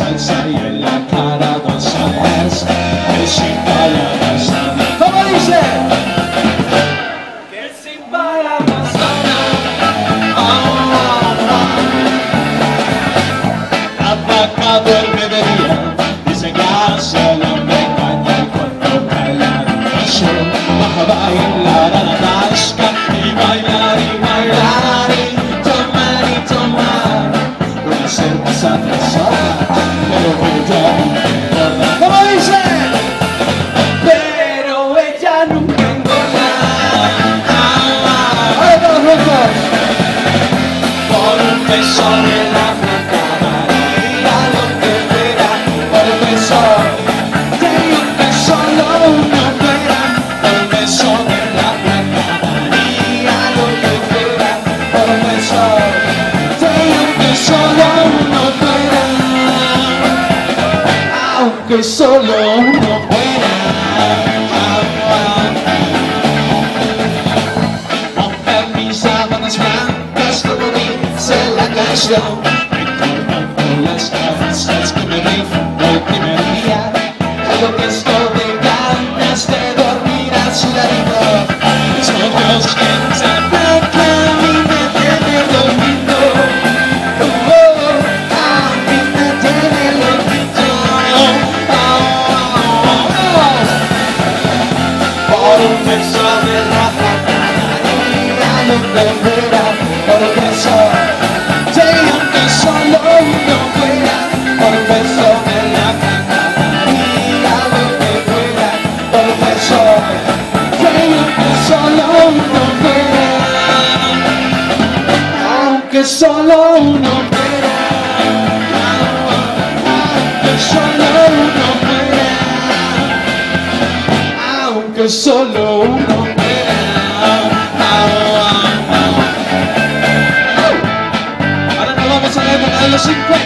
salsa y en la cara dos alas que sin palabras sana. ¿Cómo dice? Que sin palabras sana. Atacado el mediodía, dice que hace el hombre engaña y cuando cae la noche baja a bailar a la tasca y bailar y tomar una cerveza atrasada, pero ella nunca engorda. ¿Cómo dice? Pero ella nunca engorda. ¡Ay, todos juntos! Por un beso de la blanca María, lo que fuera, por un beso de un beso solo uno fuera, por un beso de la blanca María, lo que fuera, por un beso de un beso solo uno fuera, aunque solo uno fuera. Romper mis sábanas blancas como dice la canción, recordando las cabezas que me dijo el primer día, algo que estoy de ganas de dormir a su ladito. Mis ojos que sabrán que a mí me tiene dormido, a mí me tiene loquito. Por un beso de la Blanca María, lo que fuera, por un beso de un beso solo uno fuera, por un beso de la Blanca María, lo que fuera, por un beso de un beso solo uno fuera, aunque solo uno fuera, aunque solo uno fuera, aunque solo uno fuera. Ahora nos vamos a la época de los 50.